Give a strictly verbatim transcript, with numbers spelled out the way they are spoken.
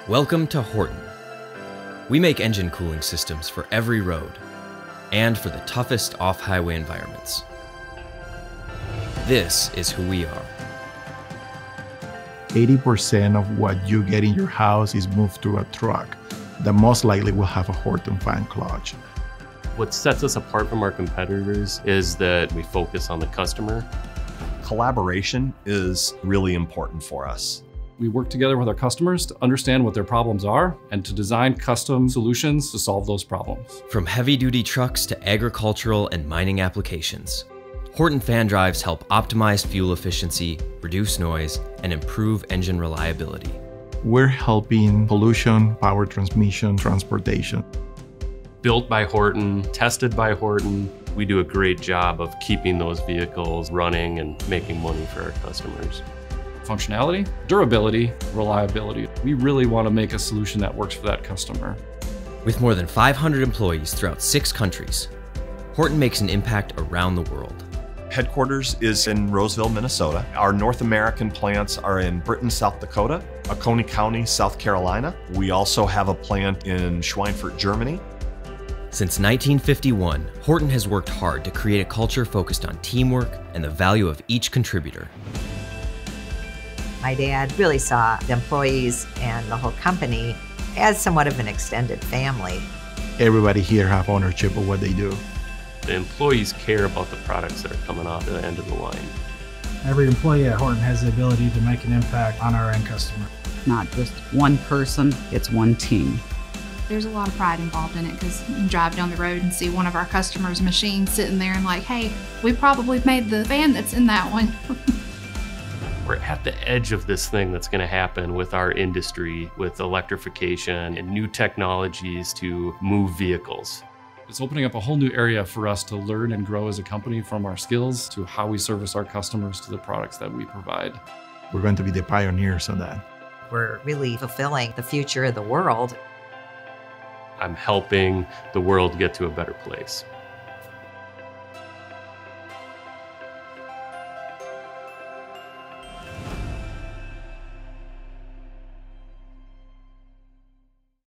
Welcome to Horton. We make engine cooling systems for every road and for the toughest off-highway environments. This is who we are. eighty percent of what you get in your house is moved through a truck that most likely will have a Horton fan clutch. What sets us apart from our competitors is that we focus on the customer. Collaboration is really important for us. We work together with our customers to understand what their problems are and to design custom solutions to solve those problems. From heavy-duty trucks to agricultural and mining applications, Horton fan drives help optimize fuel efficiency, reduce noise, and improve engine reliability. We're helping pollution, power transmission, transportation. Built by Horton, tested by Horton, we do a great job of keeping those vehicles running and making money for our customers. Functionality, durability, reliability. We really want to make a solution that works for that customer. With more than five hundred employees throughout six countries, Horton makes an impact around the world. Headquarters is in Roseville, Minnesota. Our North American plants are in Britton, South Dakota, Oconee County, South Carolina. We also have a plant in Schweinfurt, Germany. Since nineteen fifty-one, Horton has worked hard to create a culture focused on teamwork and the value of each contributor. My dad really saw the employees and the whole company as somewhat of an extended family. Everybody here have ownership of what they do. The employees care about the products that are coming off the end of the line. Every employee at Horton has the ability to make an impact on our end customer. Not just one person, it's one team. There's a lot of pride involved in it because you can drive down the road and see one of our customers' machines sitting there and like, hey, we probably made the fan that's in that one. We're at the edge of this thing that's going to happen with our industry, with electrification and new technologies to move vehicles. It's opening up a whole new area for us to learn and grow as a company, from our skills to how we service our customers to the products that we provide. We're going to be the pioneers on that. We're really fulfilling the future of the world. I'm helping the world get to a better place.